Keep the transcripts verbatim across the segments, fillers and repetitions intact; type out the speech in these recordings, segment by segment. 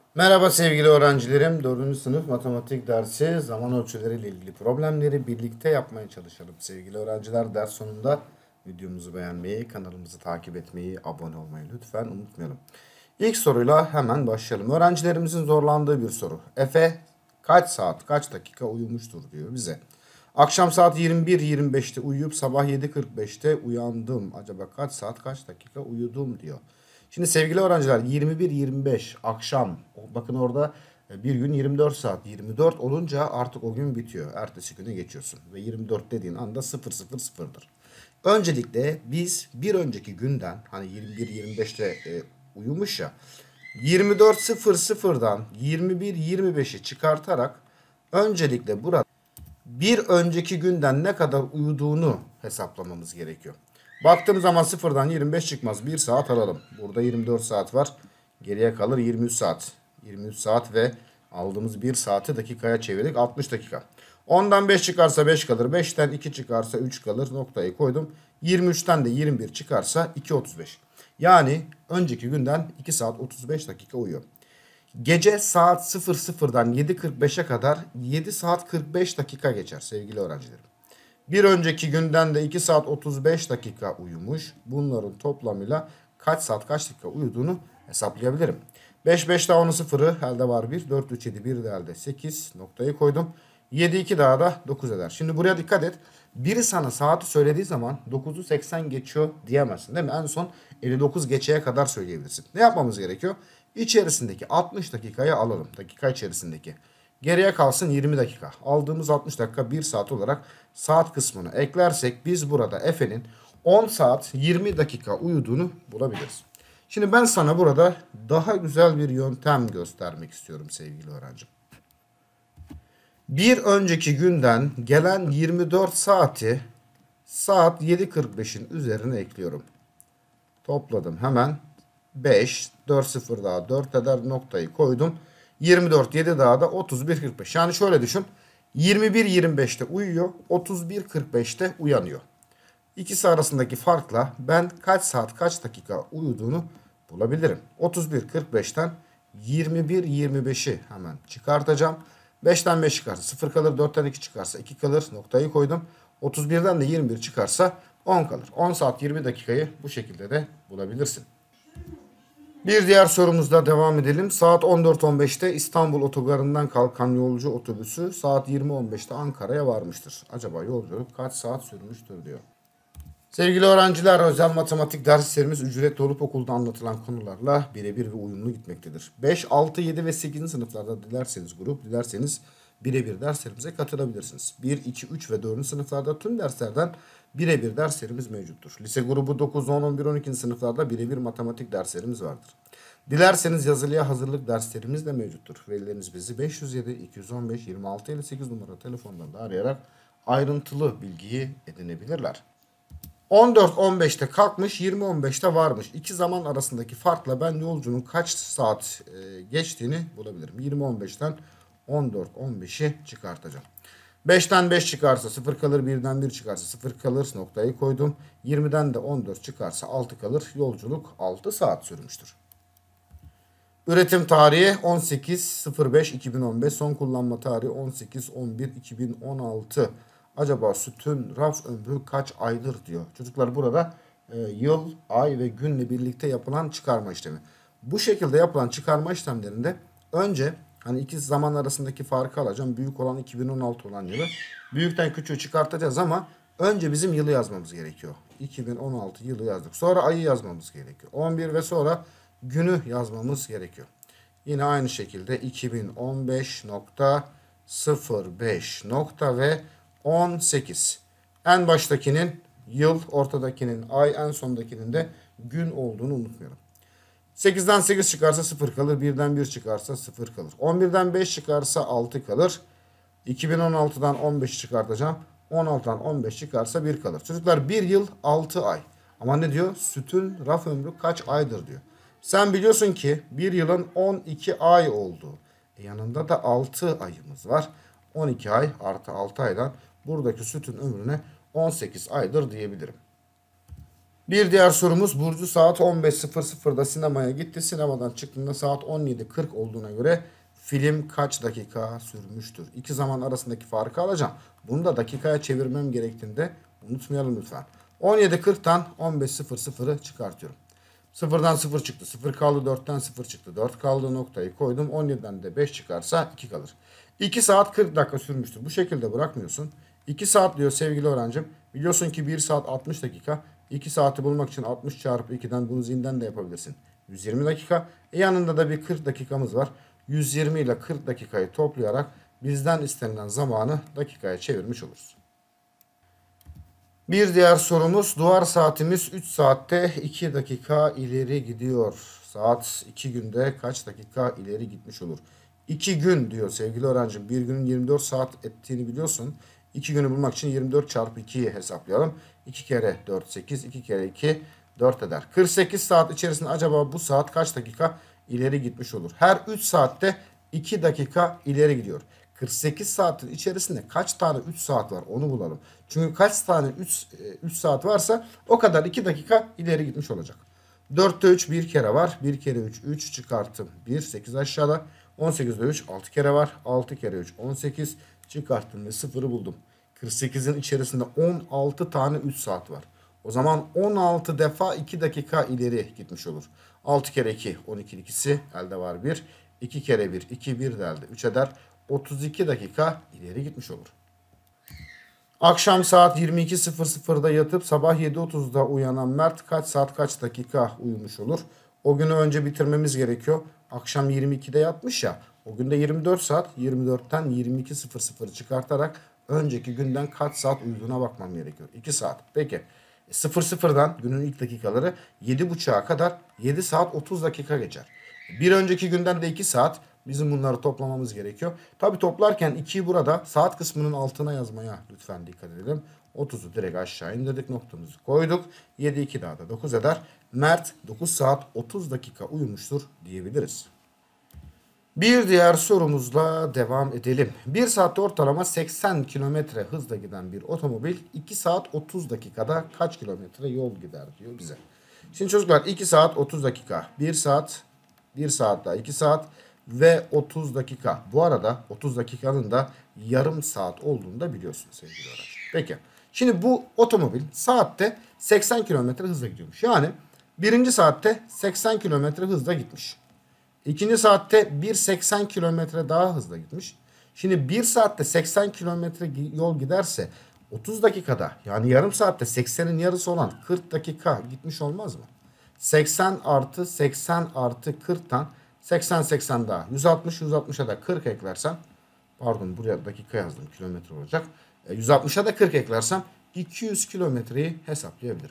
Merhaba sevgili öğrencilerim. dördüncü sınıf matematik dersi zaman ölçüleriyle ilgili problemleri birlikte yapmaya çalışalım. Sevgili öğrenciler, ders sonunda videomuzu beğenmeyi, kanalımızı takip etmeyi, abone olmayı lütfen unutmayalım. İlk soruyla hemen başlayalım. Öğrencilerimizin zorlandığı bir soru. Efe kaç saat, kaç dakika uyumuştur diyor bize. Akşam saat yirmi bir yirmi beşte uyuyup sabah yedi kırk beşte uyandım. Acaba kaç saat, kaç dakika uyudum diyor. Şimdi sevgili öğrenciler, yirmi bir yirmi beş akşam, bakın orada bir gün yirmi dört saat, yirmi dört olunca artık o gün bitiyor. Ertesi güne geçiyorsun ve yirmi dört dediğin anda sıfır sıfır sıfırdır. Öncelikle biz bir önceki günden, hani yirmi bir yirmi beşte e, uyumuş ya, yirmi dört sıfır sıfırdan yirmi bir yirmi beşi çıkartarak öncelikle burada bir önceki günden ne kadar uyuduğunu hesaplamamız gerekiyor. Baktığım zaman sıfırdan yirmi beş çıkmaz. bir saat alalım. Burada yirmi dört saat var. Geriye kalır yirmi üç saat. yirmi üç saat ve aldığımız bir saati dakikaya çevirdik. altmış dakika. ondan beş çıkarsa beş kalır. beşten iki çıkarsa üç kalır. Noktayı koydum. yirmi üçten de yirmi bir çıkarsa iki otuz beş. Yani önceki günden iki saat otuz beş dakika uyuyor. Gece saat sıfır sıfırdan yedi kırk beşe kadar yedi saat kırk beş dakika geçer sevgili öğrencilerim. Bir önceki günden de iki saat otuz beş dakika uyumuş. Bunların toplamıyla kaç saat kaç dakika uyuduğunu hesaplayabilirim. beş beş daha onun sıfırı, elde var bir. dört üç yedi bir de elde sekiz. Noktayı koydum. yedi iki daha da dokuz eder. Şimdi buraya dikkat et. Biri sana saati söylediği zaman dokuzu seksen geçiyor diyemezsin değil mi? En son elli dokuz geçeye kadar söyleyebilirsin. Ne yapmamız gerekiyor? İçerisindeki altmış dakikayı alalım. Dakika içerisindeki. Geriye kalsın yirmi dakika. Aldığımız altmış dakika bir saat olarak saat kısmını eklersek biz burada Efe'nin on saat yirmi dakika uyuduğunu bulabiliriz. Şimdi ben sana burada daha güzel bir yöntem göstermek istiyorum sevgili öğrencim. Bir önceki günden gelen yirmi dört saati saat yedi kırk beşin üzerine ekliyorum. Topladım hemen. beş, dört sıfır daha dört eder, noktayı koydum. yirmi dört, yedi daha da otuz bir kırk beş. Yani şöyle düşün. yirmi bir yirmi beşte uyuyor, otuz bir kırk beşte uyanıyor. İkisi arasındaki farkla ben kaç saat kaç dakika uyuduğunu bulabilirim. otuz bir kırk beşten yirmi bir yirmi beşi hemen çıkartacağım. beşten beş çıkarsa sıfır kalır, dörtten iki çıkarsa iki kalır, noktayı koydum. otuz birden de yirmi bir çıkarsa on kalır. on saat yirmi dakikayı bu şekilde de bulabilirsin. Bir diğer sorumuzda devam edelim. Saat on dört on beşte İstanbul otogarından kalkan yolcu otobüsü saat yirmi on beşte Ankara'ya varmıştır. Acaba yolculuk kaç saat sürmüştür diyor. Sevgili öğrenciler, özel matematik derslerimiz ücretli olup okulda anlatılan konularla birebir ve uyumlu gitmektedir. beş, altı, yedi ve sekizinci sınıflarda dilerseniz grup, dilerseniz birebir derslerimize katılabilirsiniz. bir, iki, üç ve dördüncü sınıflarda tüm derslerden birebir derslerimiz mevcuttur. Lise grubu dokuz, on, on bir, on ikinci sınıflarda birebir matematik derslerimiz vardır. Dilerseniz yazılıya hazırlık derslerimiz de mevcuttur. Velileriniz bizi beş yüz yedi iki yüz on beş yirmi altı elli sekiz numara telefondan da arayarak ayrıntılı bilgiyi edinebilirler. on dört on beşte kalkmış, yirmi on beşte varmış. İki zaman arasındaki farkla ben yolcunun kaç saat e, geçtiğini bulabilirim. yirmi on beşten on dört on beşi çıkartacağım. beşten beş çıkarsa sıfır kalır, birden bir çıkarsa sıfır kalır, noktayı koydum. yirmiden de on dört çıkarsa altı kalır. Yolculuk altı saat sürmüştür. Üretim tarihi on sekiz beş iki bin on beş, son kullanma tarihi on sekiz on bir iki bin on altı. Acaba sütün raf ömrü kaç aydır diyor. Çocuklar burada e, yıl, ay ve günle birlikte yapılan çıkarma işlemi. Bu şekilde yapılan çıkarma işlemlerinde önce hani iki zaman arasındaki farkı alacağım. Büyük olan iki bin on altı olan yılı. Büyükten küçüğü çıkartacağız ama önce bizim yılı yazmamız gerekiyor. iki bin on altı yılı yazdık. Sonra ayı yazmamız gerekiyor. on bir ve sonra günü yazmamız gerekiyor. Yine aynı şekilde iki bin on beş nokta sıfır beş nokta ve on sekiz. En baştakinin yıl, ortadakinin ay, en sondakinin de gün olduğunu unutmayalım. sekizden sekiz çıkarsa sıfır kalır. birden bir çıkarsa sıfır kalır. on birden beş çıkarsa altı kalır. iki bin on altıdan on beş çıkartacağım. on altıdan on beş çıkarsa bir kalır. Çocuklar bir yıl altı ay. Ama ne diyor? Sütün raf ömrü kaç aydır diyor. Sen biliyorsun ki bir yılın on iki ay olduğu. E yanında da altı ayımız var. on iki ay artı altı aydan buradaki sütün ömrüne on sekiz aydır diyebilirim. Bir diğer sorumuz, Burcu saat on beş sıfır sıfırda sinemaya gitti. Sinemadan çıktığında saat on yedi kırk olduğuna göre film kaç dakika sürmüştür? İki zaman arasındaki farkı alacağım. Bunu da dakikaya çevirmem gerektiğini de unutmayalım lütfen. on yedi kırktan on beş sıfır sıfırı çıkartıyorum. sıfırdan sıfır çıktı. sıfır kaldı. dörtten sıfır çıktı. dört kaldı. Noktayı koydum. on yediden de beş çıkarsa iki kalır. iki saat kırk dakika sürmüştür. Bu şekilde bırakmıyorsun. iki saat diyor sevgili öğrencim. Biliyorsun ki bir saat altmış dakika. iki saati bulmak için altmış çarpı ikiden bunu zihinden de yapabilirsin. yüz yirmi dakika. E yanında da bir kırk dakikamız var. yüz yirmi ile kırk dakikayı toplayarak bizden istenilen zamanı dakikaya çevirmiş oluruz. Bir diğer sorumuz, duvar saatimiz üç saatte iki dakika ileri gidiyor. Saat iki günde kaç dakika ileri gitmiş olur? iki gün diyor sevgili öğrencim. Bir günün yirmi dört saat ettiğini biliyorsun. iki günü bulmak için yirmi dört çarpı ikiyi hesaplayalım. iki kere dört sekiz, iki kere iki dört eder. kırk sekiz saat içerisinde acaba bu saat kaç dakika ileri gitmiş olur? Her üç saatte iki dakika ileri gidiyor. kırk sekiz saatin içerisinde kaç tane üç saat var onu bulalım. Çünkü kaç tane üç saat varsa o kadar iki dakika ileri gitmiş olacak. dörtte üç bir kere var. bir kere üç üç çıkarttım. bir sekiz aşağıda. on sekizde üç altı kere var. altı kere üç on sekiz çıkarttım ve sıfırı buldum. kırk sekizin içerisinde on altı tane üç saat var. O zaman on altı defa iki dakika ileri gitmiş olur. altı kere iki on iki ikisi elde var bir. iki kere bir iki bir de elde üç eder. otuz iki dakika ileri gitmiş olur. Akşam saat yirmi iki sıfır sıfırda yatıp sabah yedi otuzda uyanan Mert kaç saat kaç dakika uyumuş olur? O günü önce bitirmemiz gerekiyor. Akşam yirmi ikide yatmış ya. O günde yirmi dört saat, yirmi dörtten yirmi iki sıfır sıfırı çıkartarak önceki günden kaç saat uyuduğuna bakmam gerekiyor. iki saat. Peki sıfır sıfırdan günün ilk dakikaları yedi buçuğa kadar yedi saat otuz dakika geçer. Bir önceki günden de iki saat. Bizim bunları toplamamız gerekiyor. Tabi toplarken ikiyi burada saat kısmının altına yazmaya lütfen dikkat edelim. otuzu direkt aşağı indirdik, noktamızı koyduk. yedi iki daha da dokuz eder. Mert dokuz saat otuz dakika uyumuştur diyebiliriz. Bir diğer sorumuzla devam edelim. bir saatte ortalama seksen kilometre hızla giden bir otomobil iki saat otuz dakikada kaç kilometre yol gider diyor bize. Şimdi çocuklar iki saat otuz dakika, bir saat, bir saat daha iki saat ve otuz dakika. Bu arada otuz dakikanın da yarım saat olduğunu da biliyorsunuz sevgili öğrenci. Peki. Şimdi bu otomobil saatte seksen kilometre hızla gidiyormuş. Yani birinci saatte seksen kilometre hızla gitmiş. İkinci saatte bir seksen kilometre daha hızla gitmiş. Şimdi bir saatte seksen kilometre yol giderse otuz dakikada yani yarım saatte seksenin yarısı olan kırk dakika gitmiş olmaz mı? seksen artı seksen artı kırktan seksen seksen daha yüz altmış, yüz altmışa da kırk eklersem, pardon buraya dakika yazdım, kilometre olacak. E, yüz altmışa da kırk eklersem iki yüz kilometreyi hesaplayabilirim.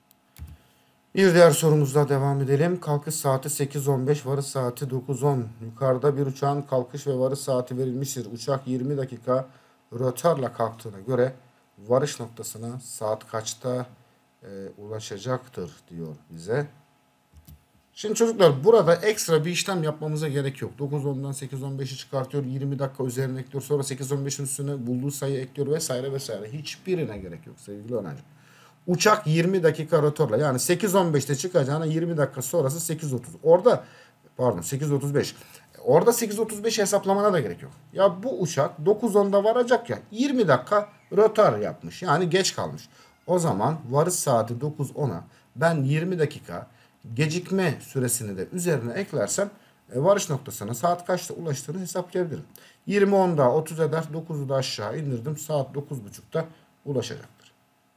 Bir diğer sorumuzla devam edelim. Kalkış saati sekiz on beş, varış saati dokuz on. Yukarıda bir uçağın kalkış ve varış saati verilmiştir. Uçak yirmi dakika rötarla kalktığına göre varış noktasına saat kaçta e, ulaşacaktır diyor bize. Şimdi çocuklar burada ekstra bir işlem yapmamıza gerek yok. dokuz ondan sekiz on beşi çıkartıyor. yirmi dakika üzerine ekliyor. Sonra sekiz on beşin üstüne bulduğu sayı ekliyor vesaire vesaire. Hiçbirine gerek yok sevgili öğrencim. Uçak yirmi dakika rotorla yani sekiz on beşte çıkacağına yirmi dakika sonrası sekiz otuz. Orada pardon sekiz otuz beş. Orada sekiz otuz beş hesaplamana da gerek yok. Ya bu uçak dokuz onda varacak ya, yirmi dakika rotor yapmış. Yani geç kalmış. O zaman varış saati dokuz ona ben yirmi dakika gecikme süresini de üzerine eklersem e, varış noktasına saat kaçta ulaştığını hesaplayabilirim. yirmi onda otuz eder. dokuzu da aşağı indirdim. Saat dokuz buçukta ulaşacaktır.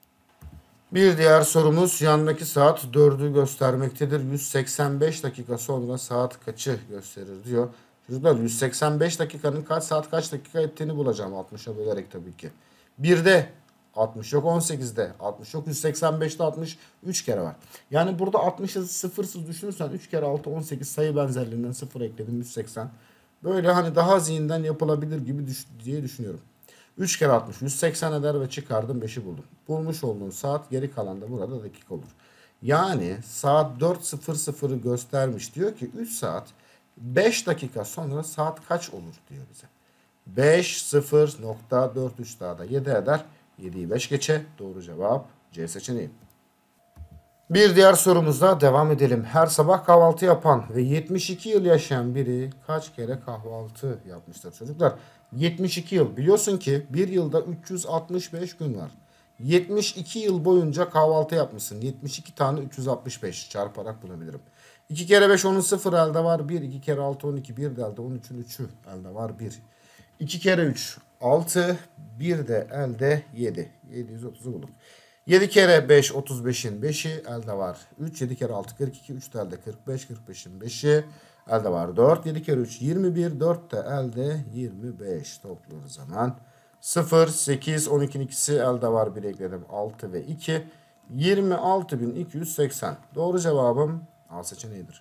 Bir diğer sorumuz, yandaki saat dördü göstermektedir. yüz seksen beş dakika sonra saat kaçı gösterir diyor. Çocuklar yüz seksen beş dakikanın kaç saat kaç dakika ettiğini bulacağım altmışa bölerek tabii ki. birde altmış yok, on sekizde altmış yok, yüz seksen beşte altmış üç kere var. Yani burada altmışı sıfırsız düşünürsen üç kere altı on sekiz sayı benzerliğinden sıfır ekledim, yüz seksen. Böyle hani daha zihinden yapılabilir gibi düş diye düşünüyorum. üç kere altmış yüz seksen eder ve çıkardım beşi buldum. Bulmuş olduğun saat geri kalan da burada dakika olur. Yani saat dört sıfır sıfırı göstermiş, diyor ki üç saat beş dakika sonra saat kaç olur diyor bize. beş sıfır nokta dört üç daha da yedi eder. yediyi beş geçe, doğru cevap C seçeneği. Bir diğer sorumuzla devam edelim. Her sabah kahvaltı yapan ve yetmiş iki yıl yaşayan biri kaç kere kahvaltı yapmıştır çocuklar? yetmiş iki yıl. Biliyorsun ki bir yılda üç yüz altmış beş gün var. yetmiş iki yıl boyunca kahvaltı yapmışsın. yetmiş iki tane üç yüz altmış beş çarparak bulabilirim. iki kere beş onun sıfır elde var bir. iki kere altı on iki bir de elde. on üçün üçü elde var bir. iki kere üç altı. bir de elde yedi. yedi yüz otuzu bulduk. yedi kere beş otuz beşin beşi elde var üç. yedi kere altı kırk iki. üç de elde kırk beş. kırk beşin beşi elde var dört. yedi kere üç yirmi bir. dört de elde yirmi beş. Topluyoruz hemen. sıfır, sekiz, on ikinin ikisi elde var. bir ekledim. altı ve iki. yirmi altı bin iki yüz seksen. Doğru cevabım A seçeneğidir.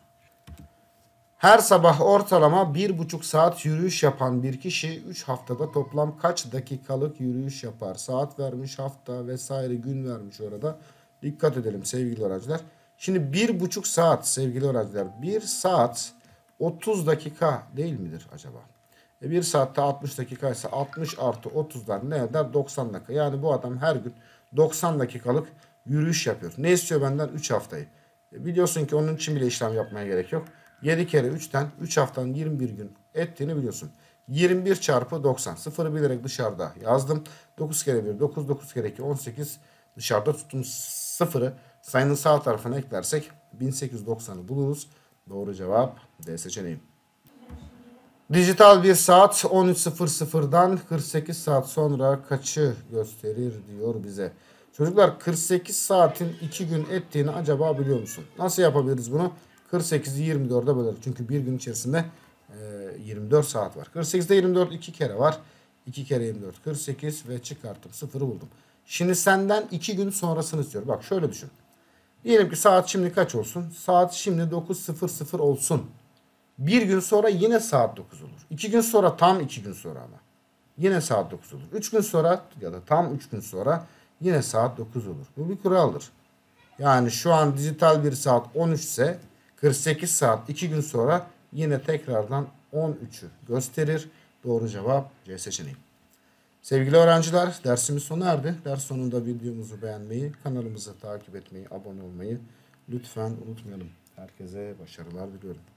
Her sabah ortalama bir buçuk saat yürüyüş yapan bir kişi üç haftada toplam kaç dakikalık yürüyüş yapar? Saat vermiş, hafta vesaire gün vermiş orada. Dikkat edelim sevgili öğrenciler. Şimdi bir buçuk saat sevgili öğrenciler. bir saat otuz dakika değil midir acaba? E bir saatte altmış dakika ise altmış artı otuzdan ne eder? doksan dakika. Yani bu adam her gün doksan dakikalık yürüyüş yapıyor. Ne istiyor benden? üç haftayı. E biliyorsun ki onun için bile işlem yapmaya gerek yok. yedi kere üçten üç haftanın yirmi bir gün ettiğini biliyorsun. yirmi bir çarpı doksan. Sıfırı bilerek dışarıda yazdım. dokuz kere bir dokuz. dokuz kere iki on sekiz. Dışarıda tuttuğumuz sıfırı sayının sağ tarafına eklersek bin sekiz yüz doksanı buluruz. Doğru cevap D seçeneği. Dijital bir saat on üç sıfır sıfırdan kırk sekiz saat sonra kaçı gösterir diyor bize. Çocuklar kırk sekiz saatin iki gün ettiğini acaba biliyor musun? Nasıl yapabiliriz bunu? kırk sekizi yirmi dörde böleriz. Çünkü bir gün içerisinde e, yirmi dört saat var. kırk sekizde yirmi dört iki kere var. iki kere yirmi dört kırk sekiz ve çıkarttım sıfırı buldum. Şimdi senden iki gün sonrasını istiyorum. Bak şöyle düşün. Diyelim ki saat şimdi kaç olsun? Saat şimdi dokuz sıfır sıfır olsun. Bir gün sonra yine saat dokuz olur. İki gün sonra tam iki gün sonra ama. Yine saat dokuz olur. Üç gün sonra ya da tam üç gün sonra yine saat dokuz olur. Bu bir kuraldır. Yani şu an dijital bir saat on üç ise kırk sekiz saat iki gün sonra yine tekrardan on üçü gösterir. Doğru cevap C seçeneği. Sevgili öğrenciler, dersimiz sona erdi. Ders sonunda videomuzu beğenmeyi, kanalımızı takip etmeyi, abone olmayı lütfen unutmayalım. Herkese başarılar diliyorum.